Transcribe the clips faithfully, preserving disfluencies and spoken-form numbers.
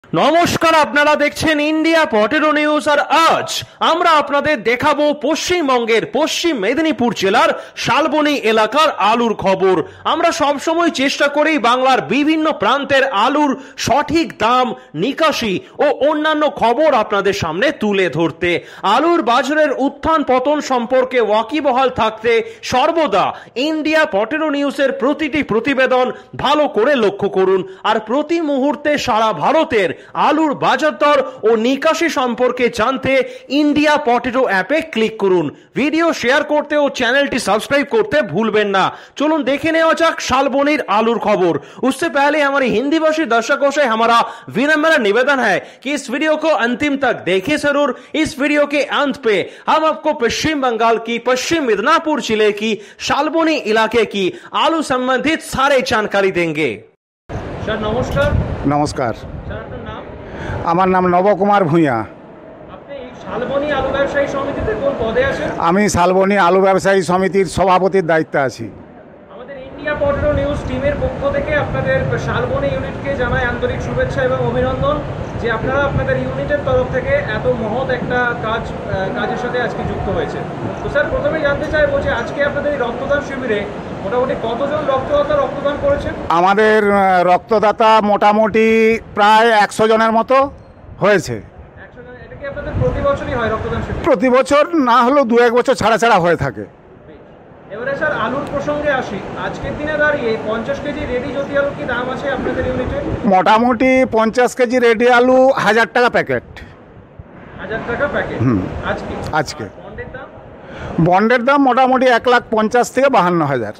নমস্কার, আপনারা দেখছেন ইন্ডিয়া পটেটো নিউজ। আর আজ আমরা আপনাদের দেখাবো পশ্চিমবঙ্গের পশ্চিম মেদিনীপুর জেলার শালবনী এলাকার আলুর খবর। আমরা সবসময় চেষ্টা করি বাংলার বিভিন্ন প্রান্তের আলুর সঠিক দাম, নিকাশি ও অন্যান্য খবর আপনাদের সামনে তুলে ধরতে। আলুর বাজারের উত্থান পতন সম্পর্কে ওয়াকিবহাল থাকতে সর্বদা ইন্ডিয়া পটেটো নিউজের প্রতিটি প্রতিবেদন ভালো করে লক্ষ্য করুন। আর প্রতি মুহূর্তে সারা ভারতের আলুর বাজার দর ও নিকাশি সম্পর্কে জানতে ইন্ডিয়া পটেটো অ্যাপে ক্লিক করুন। ভিডিও শেয়ার করতে ও চ্যানেলটি सब्सक्राइब করতে ভুলবেন না। চলুন দেখে নেওয়া যাক শালবনীর आलूर खबर। उससे पहले हमारे हिंदी भाषी दर्शकों से हमारा विनम्र निवेदन है कि इस वीडियो को अंतिम तक देखें जरूर। इस वीडियो के अंत पे हम आपको पश्चिम बंगाल की पश्चिम मिदनापुर जिले की शालबनी इलाके की आलू संबंधित सारे जानकारी देंगे। सर नमस्कार। नमस्कार। আমার নাম নবকুমার ভূঁইয়া। শালবনী আলু ব্যবসায়ী সমিতিতে কোন পদে আছেন? আমি শালবনী আলু ব্যবসায়ী সমিতির সভাপতির দায়িত্বে আছি। আমাদের ইন্ডিয়া পটেটো নিউজ টিমের পক্ষ থেকে আপনাদের শালবনী ইউনিটকে জানাই আন্তরিক শুভেচ্ছা এবং অভিনন্দন যে আপনারা আপনাদের ইউনিটের তরফ থেকে এত মহৎ একটা কাজ কাজের সাথে আজকে যুক্ত হয়েছে। তো স্যার প্রথমে জানতে চাইবো যে আজকে আপনাদের এই রক্তদান শিবিরে মোটামুটি কতজন রক্তদাতা রক্তদান করেছেন? আমাদের রক্তদাতা মোটামুটি প্রায় একশো জনের মতো হয়েছে। এটা কি আপনাদের প্রতি বছরই হয় রক্তদান শিবির? প্রতি বছর না হলেও দু এক বছর ছাড়া ছাড়া হয়ে থাকে। এবারে স্যার আলুর প্রসঙ্গে আসি। আজকের দিনে দাঁড়িয়ে পঞ্চাশ কেজি রেডি জ্যোতি আলু কি দাম আছে আপনাদের ইউনিটে? মোটামুটি পঞ্চাশ কেজি রেডি আলু হাজার টাকা প্যাকেট। হাজার টাকা প্যাকেট আজকে? আজকে বন্ডের দাম বন্ডের দাম মোটামুটি এক লাখ পঞ্চাশ থেকে বাহান্ন হাজার।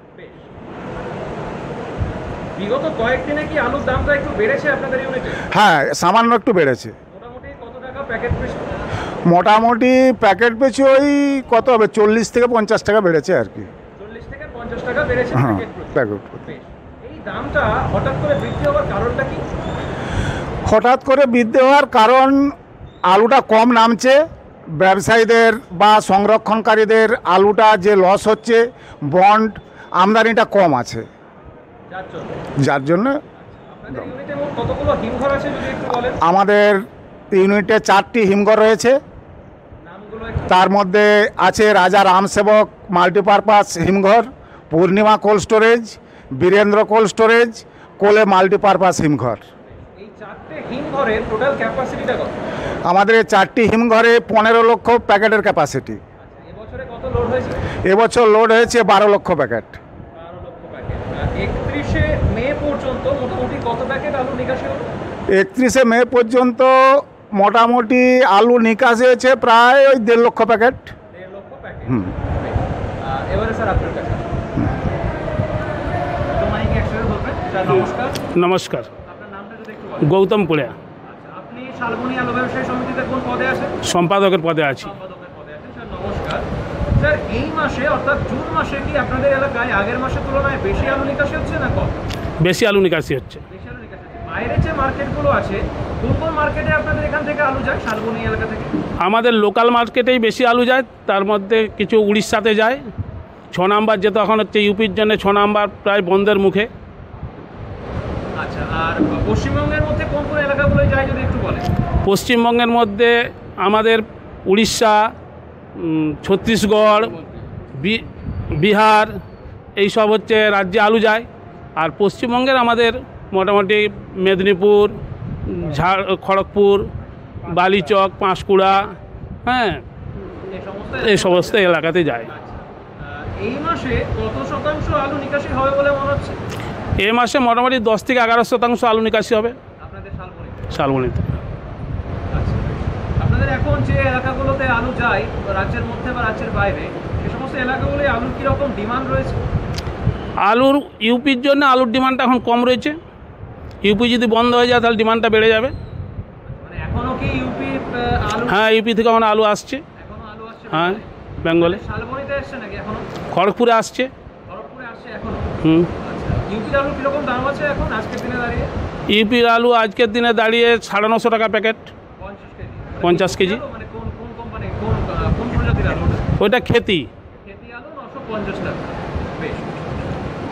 বিগত কয়েকদিনে কি আলুর দামটা একটু বেড়েছে আপনাদের ইউনিটে? হ্যাঁ, সামান্য একটু বেড়েছে। মোটামুটি কত টাকা প্যাকেট পিছু? মোটামুটি প্যাকেট পিছু ওই কত হবে, চল্লিশ থেকে পঞ্চাশ টাকা বেড়েছে আর কি। চল্লিশ থেকে পঞ্চাশ টাকা বেড়েছে প্যাকেট। এই দামটা হঠাৎ করে বৃদ্ধি হওয়ার কারণটা কি? হঠাৎ করে বৃদ্ধি হওয়ার কারণ আলুটা কম নামছে, ব্যবসায়ীদের বা সংরক্ষণকারীদের আলুটা যে লস হচ্ছে, বন্ড আমদানিটা কম আছে, যার জন্য। আমাদের ইউনিটে চারটি হিমঘর রয়েছে। তার মধ্যে আছে রাজা রামসেবক মাল্টিপারপাস হিমঘর, Purnima cold storage, Birendra cold storage, কোলে মাল্টিপারপাস হিমঘর। আমাদের চারটি হিমঘরে পনেরো লক্ষ প্যাকেটের ক্যাপাসিটি। এবছর লোড হয়েছে বারো লক্ষ প্যাকেট। একত্রিশে মে পর্যন্ত মোটামুটি কত প্যাকেট আলু নিকাশি হলো? একত্রিশে মে পর্যন্ত মোটামুটি আলু নিকাশি হয়েছে প্রায় ওই দেড় লক্ষ প্যাকেট। দেড় লক্ষ প্যাকেট। হুম। এবারে স্যার আপনার কাছে নমস্কার। নমস্কার। আপনার নামটা যদি একটু বলেন? গৌতম পুলিয়া। আচ্ছা, আপনি শালবনী আলু ব্যবসায়ী সমিতিতে কোন পদে আছেন? সম্পাদকের পদে আছি। সম্পাদকের পদে আছেন। স্যার নমস্কার। স্যার এই মাসে অর্থাৎ জুন মাসে কি আপনাদের এলাকায় আগের মাসের তুলনায় বেশি আলু নিকাশি হচ্ছে না কম? বেশি আলু নিকাশি হচ্ছে। বেশি আলু নিকাশি হচ্ছে। বাইরে যে মার্কেটগুলো আছে কোন কোন মার্কেটে আপনাদের এখান থেকে আলু যায় শালবনী এলাকা থেকে? আমাদের লোকাল মার্কেটেই বেশি আলু যায়, তার মধ্যে কিছু উড়িষ্যাতে যায়। ছ নাম্বার যেহেতু এখন হচ্ছে ইউপির জন্য ছ নাম্বার প্রায় বন্ধের মুখে। আচ্ছা, আর পশ্চিমবঙ্গের মধ্যে কোন কোন এলাকাগুলো যায় যদি একটু বলেন? পশ্চিমবঙ্গের মধ্যে আমাদের উড়িষ্যা, ছত্তিশগড়, বিহার এইসব হচ্ছে রাজ্যে আলু যায়। আর পশ্চিমবঙ্গের আমাদের মোটামুটি মেদিনীপুর, ঝাড় খড়গপুর, বালিচক, পাঁশকুড়া, হ্যাঁ, এই সমস্ত এলাকাতে যায়। এই মাসে কত শতাংশ আলু নিকাশি হবে বলে মনে হচ্ছে? এই মাসে মোটামুটি দশ থেকে এগারো শতাংশ আলু নিকাশি হবে আপনাদের শালবনীতে। শালবনীতে। আচ্ছা, আপনাদের এখন যে এলাকাগুলোতে আলু যায় রাজ্যের মধ্যে বা রাজ্যের বাইরে, সে সমস্ত এলাকাগুলো আলুর কীরকম ডিমান্ড রয়েছে? আলুর ইউপির জন্য আলুর ডিমান্ডটা এখন কম রয়েছে। ইউপি যদি বন্ধ হয়ে যায় তাহলে ডিমান্ডটা বেড়ে যাবে। মানে এখনও কি ইউপি আলু? হ্যাঁ, ইউপি থেকে এখন আলু আসছে। এখনো আলু আসছে? হ্যাঁ, বেঙ্গলে। শালবনীতে আসছে নাকি এখনো? খড়গপুরে আসছে। খড়গপুরে আসছে এখনো? হুম। ইউপির আলু কীরকম দাম আছে এখন আজকের দিনে দাঁড়িয়ে? ইউপির আলু আজকের দিনে দাঁড়িয়ে সাড়ে নশো টাকা প্যাকেট। পঞ্চাশ কেজি? পঞ্চাশ কেজি। মানে কোন কোন কোম্পানি, কোন কোন প্রজাতির আলু? ওইটা খেতি। খেতি আলু নশো পঞ্চাশ টাকা। বেশ।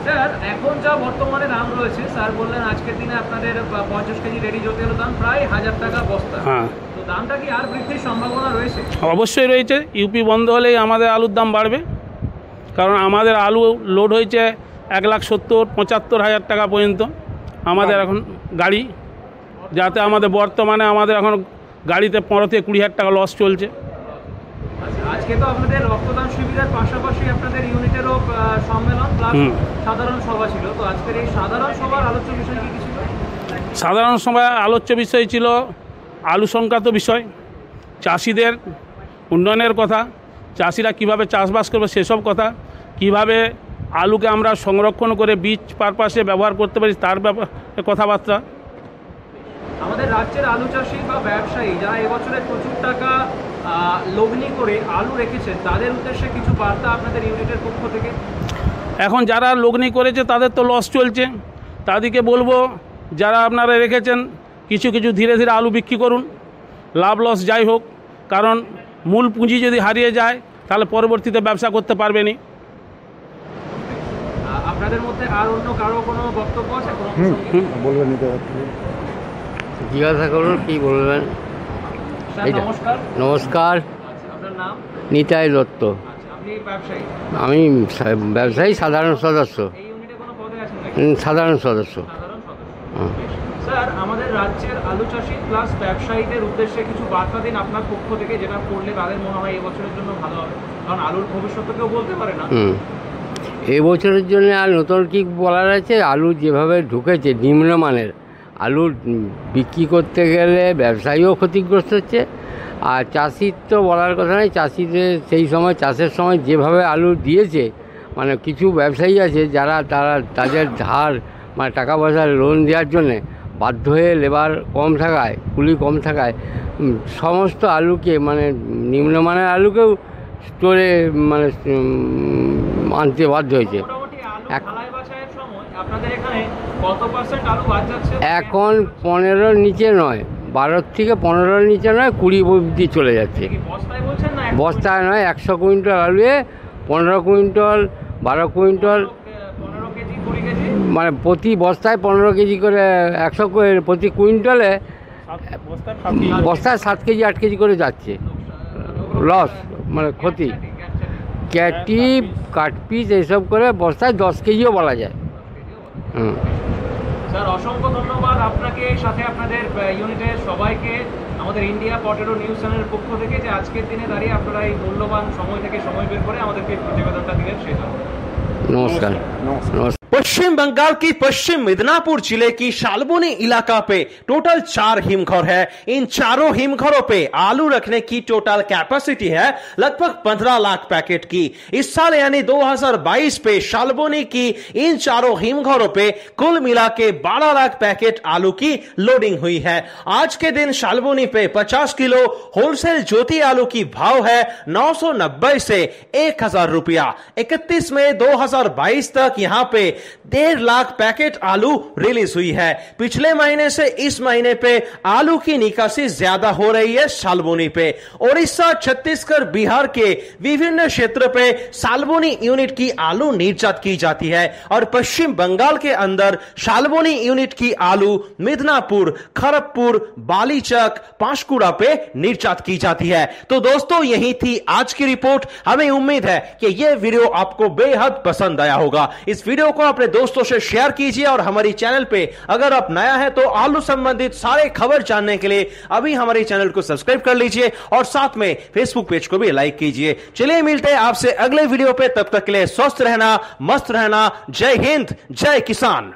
স্যার এখন যা বর্তমানে দাম রয়েছে, স্যার বললেন আজকের দিনে আপনাদের পঞ্চাশ কেজি রেডি জ্যোতি আলুর দাম প্রায় হাজার টাকা বস্তা। হ্যাঁ, তো দামটা কি আর বৃদ্ধির সম্ভাবনা রয়েছে? অবশ্যই রয়েছে। ইউপি বন্ধ হলেই আমাদের আলুর দাম বাড়বে, কারণ আমাদের আলু লোড হয়েছে এক লাখ সত্তর পঁচাত্তর হাজার টাকা পর্যন্ত আমাদের এখন গাড়ি, যাতে আমাদের বর্তমানে আমাদের এখন গাড়িতে পনেরো থেকে কুড়ি হাজার টাকা লস চলছে। আচ্ছা, আজকে তো আপনাদের রক্তদান শিবিরের পাশাপাশি আপনাদের ইউনিটেরও আহ, সম্মেলন প্লাস হুম। সাধারণ সভা ছিল। তো আজকের এই সাধারণ সভার আলোচ্য বিষয় কি কিছু? সাধারণ সভায় আলোচ্য বিষয় ছিল আলু সংক্রান্ত বিষয়, চাষিদের উন্নয়নের কথা, চাষিরা কিভাবে চাষবাস করবে সেসব কথা, কিভাবে আলুকে আমরা সংরক্ষণ করে বীজ পারপাসে ব্যবহার করতে পারি তার ব্যাপারে কথাবার্তা। আমাদের রাজ্যের আলু চাষি বা ব্যবসায়ী যারা এবছরে প্রচুর টাকা আহ, লগ্নি করে আলু রেখেছেন, তাদের উদ্দেশ্যে কিছু বার্তা আপনাদের ইউনিটের পক্ষ থেকে? এখন যারা লগ্নি করেছে তাদের তো লস চলছে, তাদেরকে বলবো যারা আপনারা রেখেছেন কিছু কিছু ধীরে ধীরে আলু বিক্রি করুন, লাভ লস যাই হোক, কারণ মূল পুঁজি যদি হারিয়ে যায় তাহলে পরবর্তীতে ব্যবসা করতে পারবে না। আহ, আপনাদের মধ্যে আর অন্য কারো কোনো বক্তব্য আছে? কোনো হুম প্রসঙ্গে? বলবেন জিজ্ঞাসা করুন, কী বলবেন? স্যার এইটা। নমস্কার। নমস্কার, আচ্ছা, আপনার নাম? নিতাই দত্ত। আচ্ছা, আপনি ব্যবসায়ী? আমি সা- ব্যবসায়ী সাধারণ সদস্য। এই ইউনিটে কোনো পদে আছেন নাকি? হুম, সাধারণ সদস্য। সাধারণ সদস্য। হুম। স্যার, আমাদের রাজ্যের আলু চাষি প্লাস ব্যবসায়ীদের উদ্দেশ্যে কিছু বার্তা দিন আপনার পক্ষ থেকে, যেটা করলে তাদের মনে হয় এবছরের জন্য ভালো হবে, কারণ আলুর ভবিষ্যৎ তো কেউ বলতে পারে না। হুম, এই বছরের জন্য আর নতুন কি বলার আছে? আলু যেভাবে ঢুকেছে নিম্নমানের আলু, উম, বিক্রি করতে গেলে ব্যবসায়ীও ক্ষতিগ্রস্ত হচ্ছে, আর চাষির তো বলার কথা নয়। চাষিদের সেই সময় চাষের সময় যেভাবে আলু দিয়েছে, মানে কিছু ব্যবসায়ী আছে যারা তারা তাদের ধার মানে টাকা পয়সা লোন দেওয়ার জন্যে বাধ্য হয়ে লেবার কম থাকায়, কুলি কম থাকায় উম, সমস্ত আলুকে মানে নিম্নমানের আলুকেও স্টোরে মানে উম, আনতে বাধ্য হয়েছে। মোটামুটি আলু এক- ঢালাই বাছাইয়ের সময় আপনাদের এখানে কত পার্সেন্ট আলু বাদ যাচ্ছে? এখন পনেরোর নিচে নয়, বারোর থেকে পনেরোর নিচে নয়, কুড়ি অবধি চলে যাচ্ছে। কি বস্তায় বলছেন না? বস্তায় নয়, একশো কুইন্টাল আলুয়ে পনেরো কুইন্টাল বারো কুইন্টাল পনেরো কেজি কুড়ি কেজি? মানে প্রতি বস্তায় পনেরো কেজি করে, একশো কু- প্রতি কুইন্টালে বস্তায় সাত কেজি আট কেজি করে যাচ্ছে। লস মানে ক্ষতি। ক্যাটি কাটপিস এইসব করে বস্তায় দশ কেজিও বলা যায়। হুম, স্যার, অসংখ্য ধন্যবাদ আপনাকে, সাথে আপনাদের ইউনিটের সবাইকে আমাদের ইন্ডিয়া পটেটো নিউজ চ্যানেলের পক্ষ থেকে, যে আজকের দিনে দাঁড়িয়ে আপনারা এই মূল্যবান সময় থেকে সময় বের করে আমাদেরকে এই প্রতিবেদনটা দিলেন সেজন্য। নমস্কার। নমস্কার। पश्चिम बंगाल की पश्चिम मिदनापुर जिले की शालबनी इलाका पे टोटल चार हिमघर है। इन चारों हिमघरों पे आलू रखने की टोटल कैपेसिटी है लगभग पंद्रह लाख पैकेट की। इस साल यानी दो हज़ार बाईस पे शालबनी की इन चारों हिमघरों पे कुल मिला के बारह लाख पैकेट आलू की लोडिंग हुई है। आज के दिन शालबनी पे पचास किलो होलसेल ज्योति आलू की भाव है नौ सौ नब्बे से एक हजार रुपया। इकतीस मई दो हजार बाईस तक यहां पे डेढ़ लाख पैकेट आलू रिलीज हुई है। पिछले महीने से इस महीने पे आलू की निकासी ज्यादा हो रही है शालबनी पे। उड़ीसा, छत्तीसगढ़, बिहार के विभिन्न क्षेत्र पे शालबनी यूनिट की आलू निर्यात की जाती है और पश्चिम बंगाल के अंदर शालबनी यूनिट की आलू मिदनापुर, खड़गपुर, बालीचक, पांशकुड़ा पे निर्यात की जाती है। तो दोस्तों, यही थी आज की रिपोर्ट। हमें उम्मीद है कि यह वीडियो आपको बेहद पसंद आया होगा। इस वीडियो को अपने दोस्तों से शेयर कीजिए और हमारी चैनल पे अगर आप नया है तो आलू संबंधित सारे खबर जानने के लिए अभी हमारे चैनल को सब्सक्राइब कर लीजिए और साथ में फेसबुक पेज को भी लाइक कीजिए। चलिए मिलते हैं आपसे अगले वीडियो पे, तब तक के लिए स्वस्थ रहना, मस्त रहना। जय हिंद, जय किसान।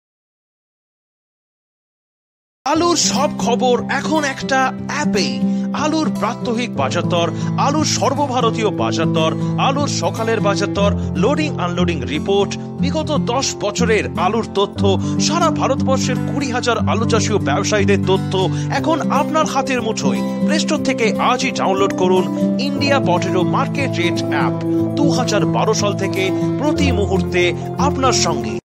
আলুর সব খবর এখন একটা অ্যাপে। আলুর প্রাত্যহিক বাজার দর, আলুর সর্বভারতীয় বাজার দর, আলুর সকালের বাজার দর, লোডিং আনলোডিং রিপোর্ট, বিগত দশ বছরের আলুর তথ্য, সারা ভারতবর্ষের কুড়ি হাজার আলু চাষী ও ব্যবসায়ীদের তথ্য এখন আপনার হাতের মুঠোয়। প্লে স্টোর থেকে আজই ডাউনলোড করুন India potato market rate app. দু হাজার বারো সাল থেকে প্রতি মুহূর্তে আপনার সঙ্গে।